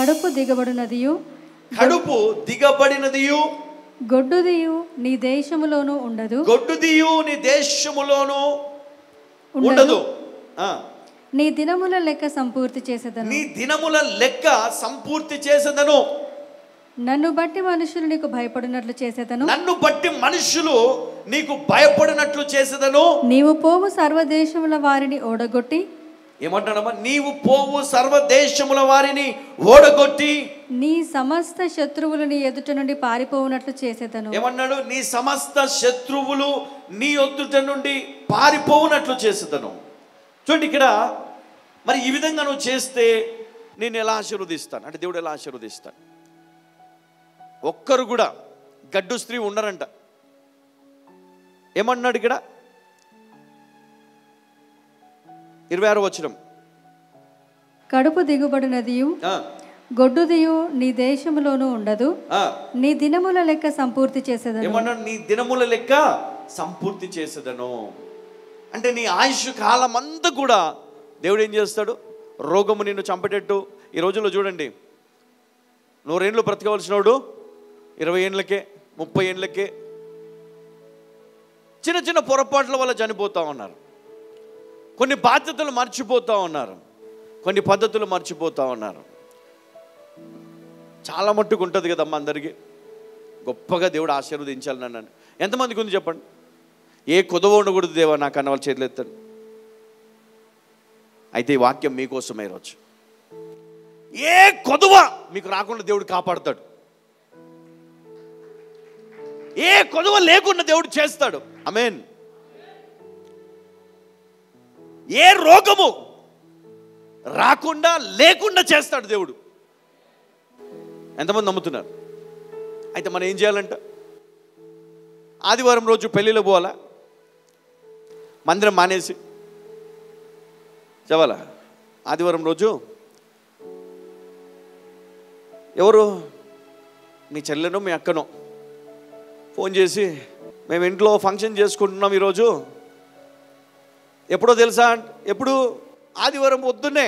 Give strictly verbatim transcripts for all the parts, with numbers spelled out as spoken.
కడుపు దిగబడినదియు కడుపు దిగబడినదియు గొడ్డుదియు నీ దేశములోను ఉండదు గొడ్డుదియు నీ దేశములోను ఉండదు. నీ దినముల లెక్క సంపూర్తి చేసేదను నీ దినముల లెక్క సంపూర్తి చేసేదను. నన్ను బట్టి మనుషులు నీకు భయపడినట్లు చేసేదను నన్ను బట్టి మనుషులు నీకు భయపడినట్లు చేసేదను. నీవు పోవు సర్వదేశముల వారిని ఓడగొట్టి ఏమంటాడమ్మా? నీవు పోవు సర్వదేశముల వారిని ఓడగొట్టి నీ సమస్త శత్రువులు నీ ఎదుట నుండి పారిపోవునట్లు చేసేదను. ఏమన్నాడు? నీ సమస్త శత్రువులు నీ ఎదుట నుండి పారిపోవునట్లు చేసేదను. చూడండి ఇక్కడ, మరి ఈ విధంగా నువ్వు చేస్తే నేను ఎలా ఆశీర్వదిస్తాను అంటే దేవుడు ఎలా ఆశీర్వదిస్తాను? ఒక్కరు కూడా గడ్డు స్త్రీ ఉండరంట. ఏమన్నాడు ఇక్కడ? ఇరవై ఆరో వచనం, కడుపు దిగుబడినదియు గొడ్డుదియు నీ దేశములోనూ ఉండదు, నీ దినముల లెక్క సంపూర్తి చేసేదను. ఏమన్నాడు? నీ దినముల లెక్క సంపూర్తి చేసేదను. అంటే నీ ఆయుష్ కాలం అంతా కూడా దేవుడు ఏం చేస్తాడు? రోగము నిన్ను చంపేటట్టు. ఈ రోజుల్లో చూడండి, నూరేళ్ళు బ్రతకవలసినోడు ఇరవై ఏళ్ళకే ముప్పై ఏళ్ళకే చిన్న చిన్న పొరపాట్ల వల్ల చనిపోతా ఉన్నారు. కొన్ని బాధ్యతలు మర్చిపోతూ ఉన్నారు, కొన్ని పద్ధతులు మర్చిపోతూ ఉన్నారు. చాలా మట్టుకు ఉంటుంది కదమ్మా అందరికీ. గొప్పగా దేవుడు ఆశీర్వదించాలి నన్ను. ఎంతమందికి ఉంది చెప్పండి? ఏ కొదవ ఉండకూడదు దేవా నాకు అన్న వాళ్ళ చేతులు ఎత్తండి. అయితే ఈ వాక్యం మీకోసమే ఈరోజు. ఏ కొదవ మీకు రాకుండా దేవుడు కాపాడుతాడు. ఏ కొదవ లేకుండా దేవుడు చేస్తాడు. ఆమేన్. ఏ రోగము రాకుండా లేకుండా చేస్తాడు దేవుడు. ఎంతమంది నమ్ముతున్నారు? అయితే మనం ఏం చేయాలంట? ఆదివారం రోజు పెళ్ళిలో పోవాలా? మందిరం మానేసి చవాలా? ఆదివారం రోజు ఎవరు మీ చెల్లెనో మీ అక్కనో ఫోన్ చేసి మేము ఇంట్లో ఫంక్షన్ చేసుకుంటున్నాం ఈరోజు, ఎప్పుడో తెలుసా? ఎప్పుడు? ఆదివారం పొద్దున్నే,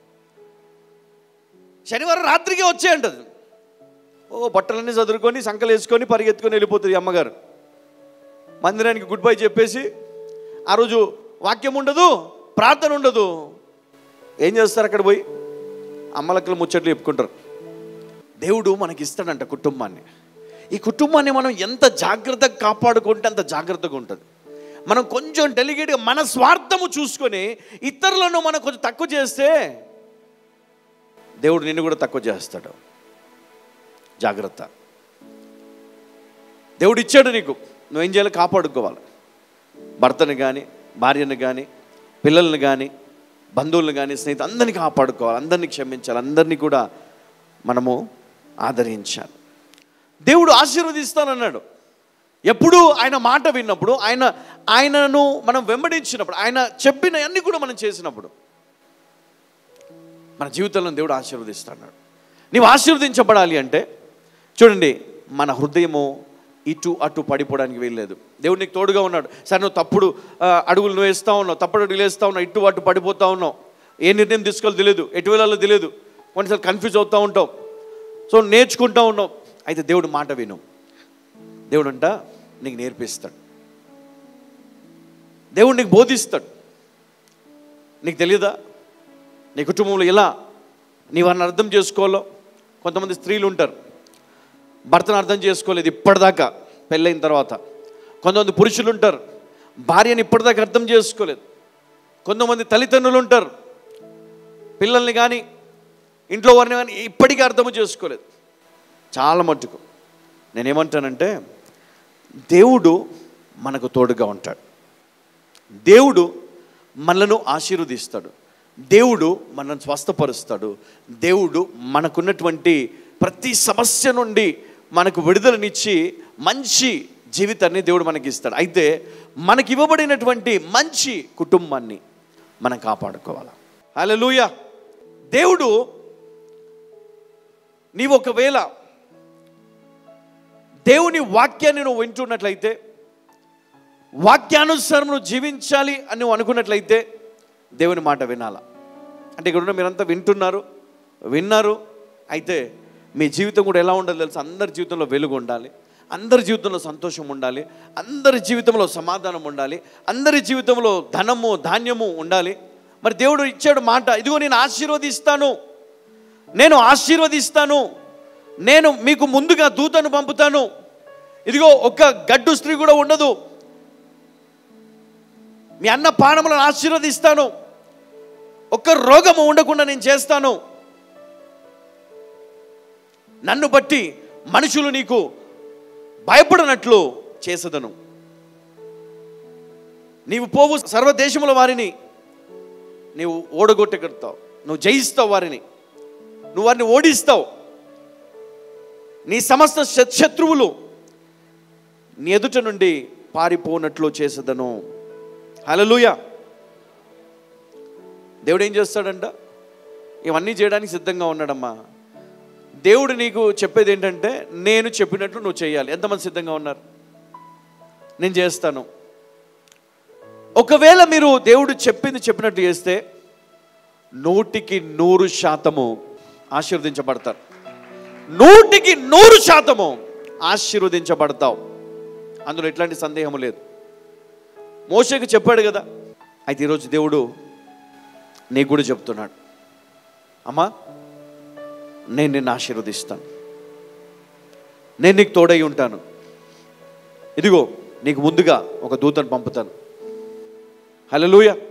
శనివారం రాత్రికి వచ్చే అంటది. ఓ బట్టలన్నీ చదువుకొని సంకలు వేసుకొని పరిగెత్తుకొని వెళ్ళిపోతుంది అమ్మగారు. మందిరానికి గుడ్ బై చెప్పేసి ఆ రోజు వాక్యం ఉండదు, ప్రార్థన ఉండదు. ఏం చేస్తారు? అక్కడ పోయి అమ్మలక్కలు ముచ్చట్లు చెప్పుకుంటారు. దేవుడు మనకి ఇస్తాడంట కుటుంబాన్ని. ఈ కుటుంబాన్ని మనం ఎంత జాగ్రత్తగా కాపాడుకుంటే అంత జాగ్రత్తగా ఉంటుంది. మనం కొంచెం డెలిగేట్గా మన స్వార్థము చూసుకొని ఇతరులను మనం కొంచెం తక్కువ చేస్తే దేవుడు నిన్ను కూడా తక్కువ చేస్తాడు. జాగ్రత్త. దేవుడు ఇచ్చాడు నీకు, నువ్వేం చేయాలి? కాపాడుకోవాలి. భర్తను కానీ, భార్యను కానీ, పిల్లల్ని కానీ, బంధువులను కానీ, స్నేహితులు అందరినీ కాపాడుకోవాలి. అందరినీ క్షమించాలి. అందరినీ కూడా మనము ఆదరించాలి. దేవుడు ఆశీర్వదిస్తానన్నాడు. ఎప్పుడు ఆయన మాట విన్నప్పుడు, ఆయన ఆయనను మనం వెంబడించినప్పుడు, ఆయన చెప్పిన అన్ని కూడా మనం చేసినప్పుడు మన జీవితంలో దేవుడు ఆశీర్వదిస్తాడు. నీవు ఆశీర్వదించబడాలి అంటే చూడండి, మన హృదయము ఇటు అటు పడిపోవడానికి వీల్లేదు. దేవుడు నీకు తోడుగా ఉన్నాడు. సరే, నువ్వు తప్పుడు అడుగులు నువ్వు వేస్తూ ఉన్నావు, తప్పుడు అడుగులు వేస్తూ ఉన్నావు, ఇటు అటు పడిపోతూ ఉన్నావు, ఏ నిర్ణయం తీసుకోవాలో తెలియదు, ఎటు వెళ్ళాలో తెలియదు, కొన్నిసార్లు కన్ఫ్యూజ్ అవుతూ ఉంటావు. సో నేర్చుకుంటూ ఉన్నావు. అయితే దేవుడు మాట విను. దేవుడు అంట నీకు నేర్పిస్తాడు. దేవుడు నీకు బోధిస్తాడు. నీకు తెలియదా నీ కుటుంబంలో ఎలా నీవన్నీ అర్థం చేసుకోవాలో? కొంతమంది స్త్రీలు ఉంటారు, భర్తను అర్థం చేసుకోలేదు ఇప్పటిదాకా పెళ్ళైన తర్వాత. కొంతమంది పురుషులు ఉంటారు, భార్యని ఇప్పటిదాకా అర్థం చేసుకోలేదు. కొంతమంది తల్లిదండ్రులు ఉంటారు, పిల్లల్ని కానీ ఇంట్లో వారిని కానీ ఇప్పటికీ అర్థం చేసుకోలేదు. చాలా మట్టుకు నేనేమంటానంటే, దేవుడు మనకు తోడుగా ఉంటాడు. దేవుడు మనలను ఆశీర్వదిస్తాడు. దేవుడు మనల్ని స్వస్థపరుస్తాడు. దేవుడు మనకున్నటువంటి ప్రతి సమస్య నుండి మనకు విడుదలనిచ్చి మంచి జీవితాన్ని దేవుడు మనకి ఇస్తాడు. అయితే మనకి ఇవ్వబడినటువంటి మంచి కుటుంబాన్ని మనం కాపాడుకోవాలి. హల్లెలూయా. దేవుడు నీవు ఒకవేళ దేవుని వాక్యాన్ని నువ్వు వింటున్నట్లయితే, వాక్యానుసారం నువ్వు జీవించాలి అని నువ్వు అనుకున్నట్లయితే దేవుని మాట వినాలా. అంటే ఇక్కడ ఉన్న మీరంతా వింటున్నారు, విన్నారు, అయితే మీ జీవితం కూడా ఎలా ఉండాలి తెలుసు? అందరి జీవితంలో వెలుగు ఉండాలి, అందరి జీవితంలో సంతోషం ఉండాలి, అందరి జీవితంలో సమాధానం ఉండాలి, అందరి జీవితంలో ధనము ధాన్యము ఉండాలి. మరి దేవుడు ఇచ్చాడు మాట, ఇదిగో నేను ఆశీర్వదిస్తాను, నేను ఆశీర్వదిస్తాను, నేను మీకు ముందుగా దూతను పంపుతాను, ఇదిగో ఒక్క గడ్డు స్త్రీ కూడా ఉండదు, మీ అన్న పానములను ఆశీర్వదిస్తాను, ఒక్క రోగము ఉండకుండా నేను చేస్తాను, నన్ను బట్టి మనుషులు నీకు భయపడనట్లు చేసేదను, నీవు పోవు సర్వదేశముల వారిని నీవు ఓడగొట్టగలుగుతావు, నువ్వు జయిస్తావు, వారిని నువ్వు వారిని ఓడిస్తావు, నీ సమస్త శత్రువులు నీ ఎదుట నుండి పారిపోనట్లు చేసేదను. హల్లెలూయా. దేవుడు ఏం చేస్తాడంట? ఇవన్నీ చేయడానికి సిద్ధంగా ఉన్నాడమ్మా. దేవుడు నీకు చెప్పేది ఏంటంటే, నేను చెప్పినట్లు నువ్వు చేయాలి. ఎంతమంది సిద్ధంగా ఉన్నారు? నేను చేస్తాను. ఒకవేళ మీరు దేవుడు చెప్పింది చెప్పినట్టు చేస్తే నూటికి నూరు శాతము ఆశీర్వదించబడతారు. నూటికి నూరు శాతము ఆశీర్వదించబడతావు, అందులో ఎట్లాంటి సందేహము లేదు. మోషేకి చెప్పాడు కదా. అయితే ఈరోజు దేవుడు నీకు కూడా చెప్తున్నాడు, అమ్మా నేను నిన్ను ఆశీర్వదిస్తాను, నేను నీకు తోడై ఉంటాను, ఇదిగో నీకు ముందుగా ఒక దూతను పంపుతాను. హల్లెలూయా.